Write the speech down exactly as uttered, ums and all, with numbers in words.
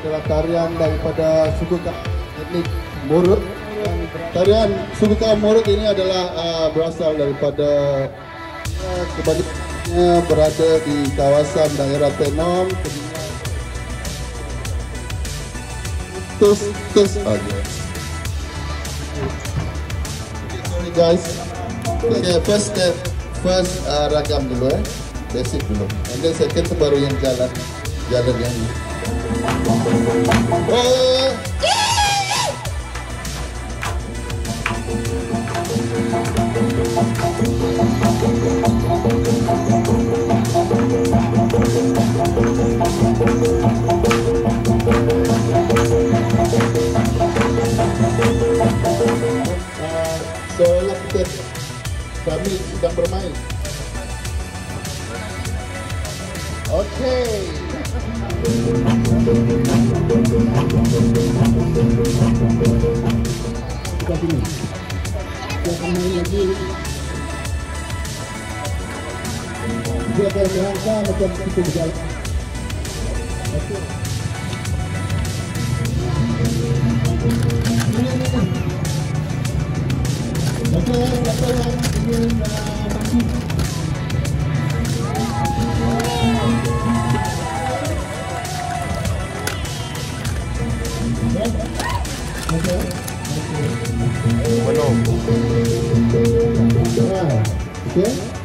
adalah tarian daripada suku etnik Murut. Tarian suku kaum Murut ini adalah uh, berasal daripada uh, kebanyakannya berada di kawasan daerah Tenom. Terus terus aja. Sorry guys. Okay, first step, first uh, ragam dulu eh, basic dulu. And then second tu baru yang jalan, jalan yang. Oh. Seolah kita kami sedang bermain. Okey. Kita sini. Kita main lagi. Dia berangka macam kita berjalan. Okey. Okey, siapa yang ingin masuk? Okey. Belum. Okey.